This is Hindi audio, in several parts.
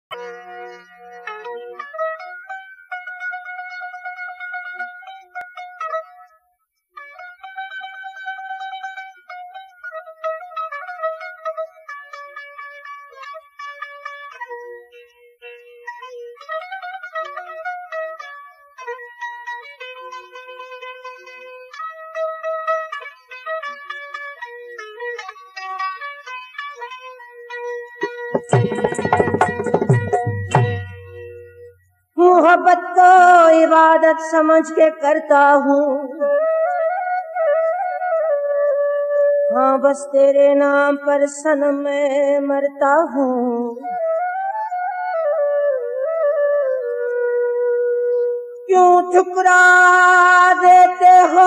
मोहब्बत को इबादत समझ के करता हूँ, हाँ बस तेरे नाम पर सनम मैं मरता हूँ। क्यों ठुकरा देते हो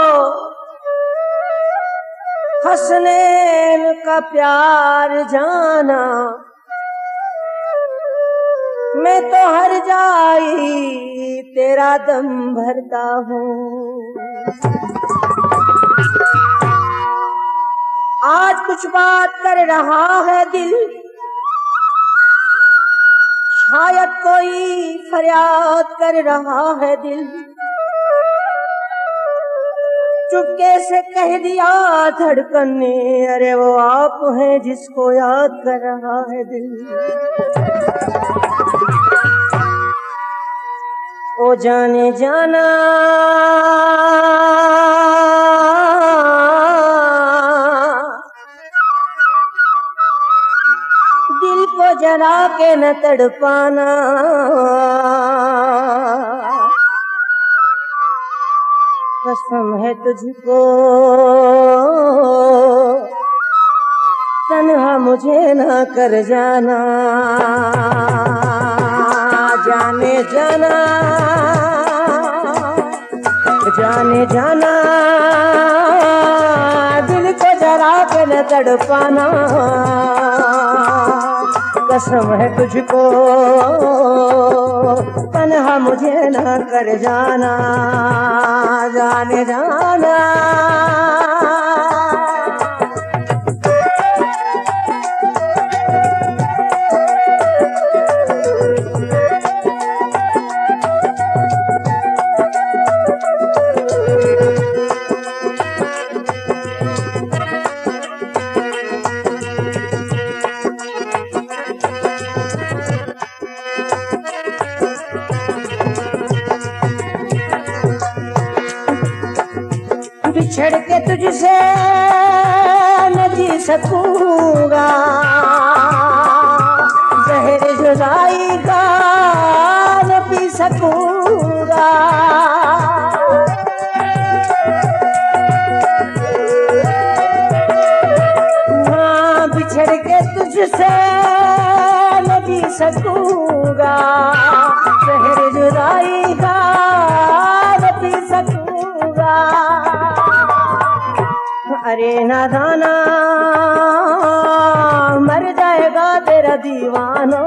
हसनैन का प्यार जाना, मैं तो हर जाई तेरा दम भरता हूँ। आज कुछ बात कर रहा है दिल, शायद कोई फरियाद कर रहा है दिल, चुपके से कह दिया धड़कन ने, अरे वो आप हैं जिसको याद कर रहा है दिल। ओ जाने जाना दिल को जला के न तड़पाना, कसम है तुझको तन्हा मुझे न कर जाना। जाने जाना जाने जाना दिल को जरा के न तड़पाना, कसम है तुझको तन्हा मुझे न कर जाना। जाने जाना बिछड़ के तुझसे न जी सकूंगा, जहर जुदाई का न पी सकूंगा। हाँ बिछड़ के तुझसे न जी सकूंगा, जहर जुदाई का न पी सकूंगा। अरे नादाना मर जाएगा तेरा दीवाना,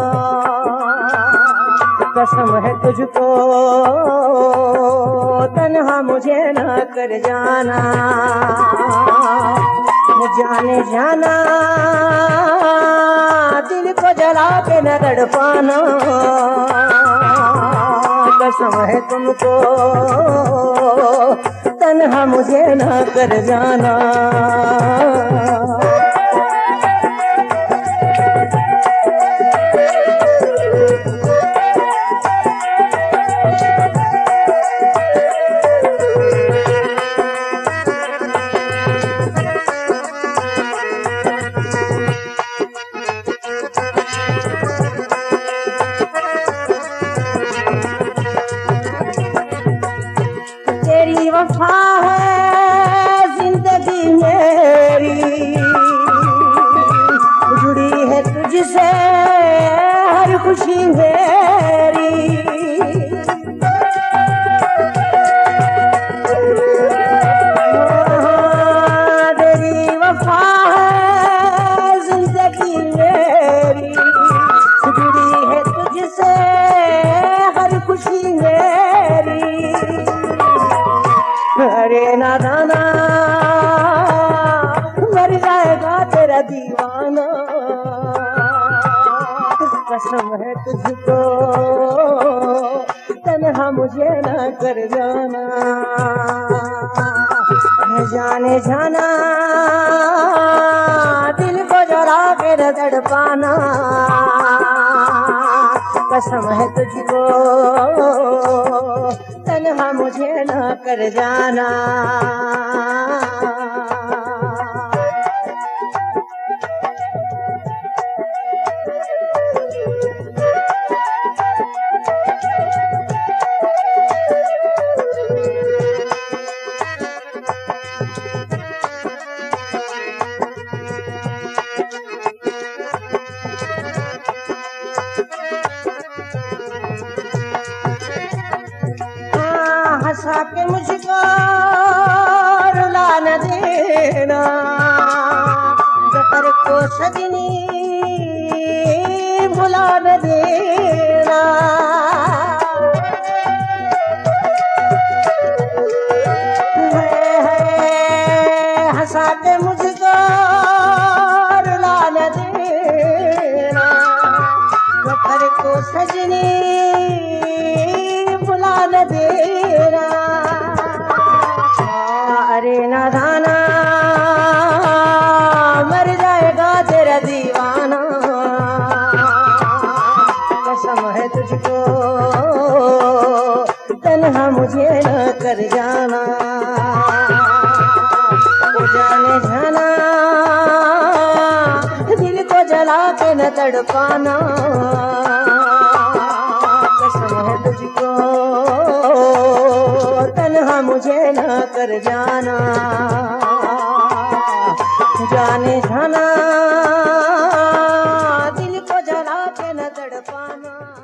कसम है तुझको तन्हा मुझे न कर जाना। जाने जाना दिल को जला के न तड़पाना, कसम है तुमको तन्हा मुझे न कर जाना। तेरी वफा है जिंदगी मेरी, कसम है तुझको तन्हा मुझे न कर जाना। जाने जाना दिल को जरा के न तड़पाना। कसम है तुझको तन्हा मुझे न कर जाना। हंसा के मुझको रुला न देना। जफर को सजनी भुला न देना। हंसा के मुझको रुला न देना। जफर को सजनी भुला न देना। अरे नादाना मर जाएगा तेरा दीवाना। कसम है तुझको तन्हा मुझे न कर जाना। ओ जाने जाना दिल को जला के न तड़पाना। कसम है तुझको तन्हा मुझे न कर जाना। जाने जाना दिल को जला के न तड़पाना।